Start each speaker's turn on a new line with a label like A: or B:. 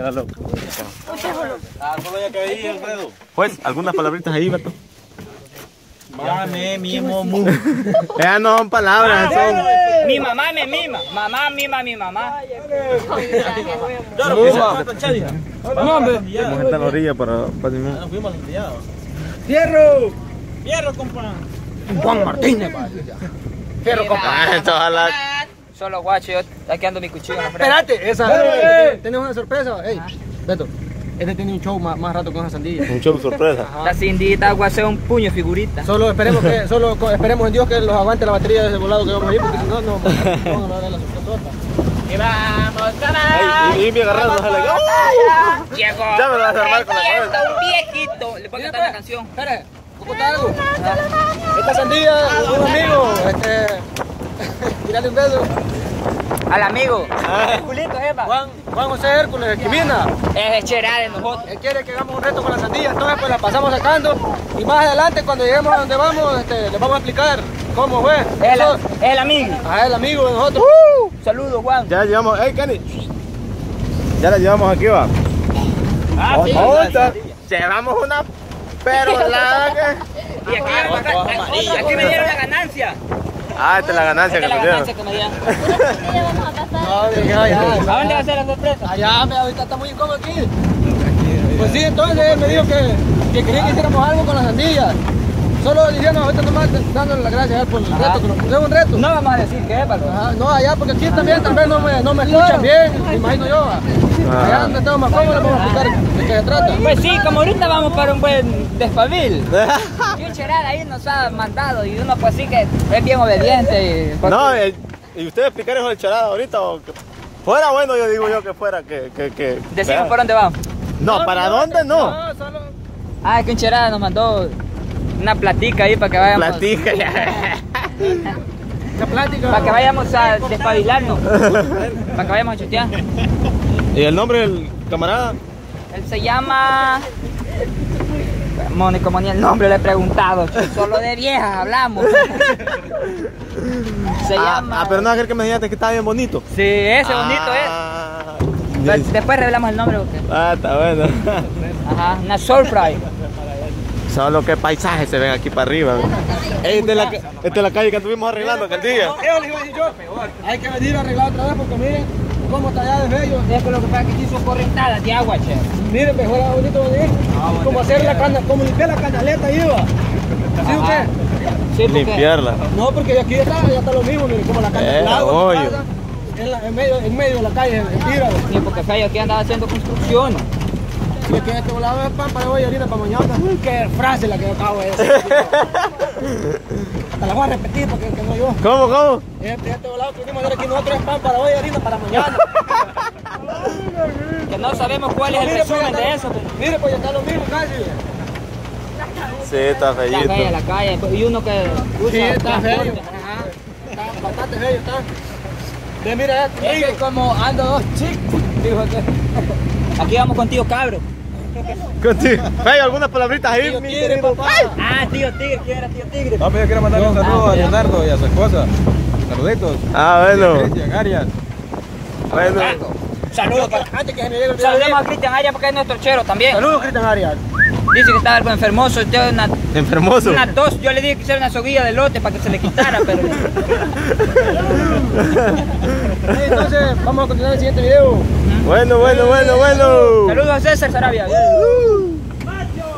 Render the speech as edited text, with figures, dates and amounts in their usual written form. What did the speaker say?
A: Hágalo.
B: Solo ya que ahí, Alfredo.
A: Pues, algunas palabritas ahí, Beto.
B: Mame, mimo, mu.
A: Ya no son palabras, son...
C: Mi mamá me mima. Mamá mima a mi mamá.
A: Vamos en la orilla para
B: Nos fuimos al empleado.
C: ¡Fierro!
B: Fierro, compa.
C: Juan Martínez, Fierro,
A: Ojalá.
C: Solo guacho, yo aquí ando mi cuchillo en la frente.
D: Espérate, esa. Tenemos una sorpresa. Ey, Beto, este tiene un show más rato con esa sandía.
A: Un show sorpresa.
C: La cindita, guaseo, un puño, figurita.
D: Solo esperemos en Dios que los aguante la batería de ese volado que vamos a ir, porque si no, no vamos a lograr la sorpresa.
C: Y vamos, ¡tarán!
A: Y me agarraron, ojalá.
C: Llegó.
A: Ya me vas a armar con la cabeza.
C: Un viejito. Le puedo cantar una canción.
D: Espera, ¿cómo está algo? Esta sandía, un amigo, tirale un beso.
C: Al amigo. Herculito, Eva.
D: Juan José Hércules, Esquimina.
C: Es echera de nosotros.
D: Él quiere que hagamos un reto con la sandía, entonces pues la pasamos sacando y más adelante cuando lleguemos a donde vamos, les vamos a explicar cómo fue.
C: El amigo.
D: El amigo de nosotros.
C: Saludos, Juan.
A: Ya llevamos, Kenny. Ya la llevamos aquí, va. Llevamos una perolada.
C: Y aquí me dieron la ganancia.
A: Esta es la ganancia que nos dieron.
C: Que me dieron.
D: ¿A
C: dónde va a ser la sorpresa?
D: Allá, ahorita está muy incómodo aquí. Pues sí, entonces él me dijo que quería que hiciéramos algo con las sandías. Solo diciendo ahorita nomás dándole las gracias a él por el reto, que nos pusimos un reto.
C: No vamos a decir qué, Pablo.
D: No, allá, porque aquí también tal vez no me escuchan bien, me imagino yo. Allá donde estamos más cómodos, vamos a explicar de qué se trata.
C: Pues sí, como ahorita vamos para un buen despabil. Y un cheral ahí nos ha mandado y uno pues sí que es bien obediente.
A: No, y ustedes explicar eso del charada ahorita o que fuera bueno, yo digo yo que fuera que
C: Decimos por dónde vamos.
A: No, ¿para dónde no?
C: Ah, es que un cheral nos mandó una platica ahí para que vayamos.
A: Platica ya.
D: La plática.
C: Para que vayamos a despabilarnos. Para que vayamos a chutear.
A: ¿Y el nombre del camarada?
C: Él se llama... Mónico, ni el nombre le he preguntado. Solo de viejas hablamos. Se llama...
A: pero no, aquel que me dijiste que estaba bien bonito.
C: Sí, ese bonito es. Después revelamos el nombre. Porque...
A: Está bueno.
C: Ajá, una surprise.
A: Solo que paisajes se ven aquí para arriba. Esta es la calle que estuvimos arreglando aquel día.
D: Hay que venir a arreglar otra vez porque miren cómo está allá de bello.
C: Es que lo que pasa es que aquí son corrientadas de agua, che.
D: Miren, mejor era bonito venir. Como hacer como limpiar la canaleta ahí, va. ¿Sí o qué?
C: Sí, porque...
A: Limpiarla.
D: No, porque aquí ya está lo mismo, miren, como la canaleta. En medio de la calle, tira.
C: Sí, porque Feo aquí andaba haciendo construcción.
D: Y es que este volado es pan para hoy y harina para mañana. Qué frase la que acabo de decir. Hasta la voy a repetir porque no yo.
A: ¿Cómo?
D: Este volado que venimos a hacer aquí nosotros es pan para hoy y harina para mañana.
C: Que no sabemos cuál es el resumen de eso.
D: Mire, pues ya está lo mismo casi.
A: Sí, está
C: Está
A: feíto.
C: fea la calle. Y uno que usa
D: Sí, está feo.
C: transporte.
D: Está bastante feo, está. Ve, mira esto.
C: Es que como ando dos chicos. Dijo que... Aquí vamos contigo, cabro.
A: Contigo. Feo, algunas palabritas ahí.
D: Tío Tigre, papá.
C: Ah, tío Tigre, ¿quién era tío Tigre?
B: No, pero yo quiero mandarle un saludo a Leonardo y a su esposa. Saluditos.
A: Bueno.
B: Cristian Arias.
A: Bueno.
C: Saludos.
D: Antes que se me llegue el
C: Saludemos a Cristian Arias porque es nuestro chero también.
D: Saludos, Cristian Arias.
C: Dice que estaba algo enfermoso.
A: Enfermoso.
C: Una tos. Yo le dije que hiciera una soguilla de lote para que se le quitara, pero...
D: Entonces, vamos a continuar el siguiente video.
A: Bueno.
C: Saludos a César Sarabia.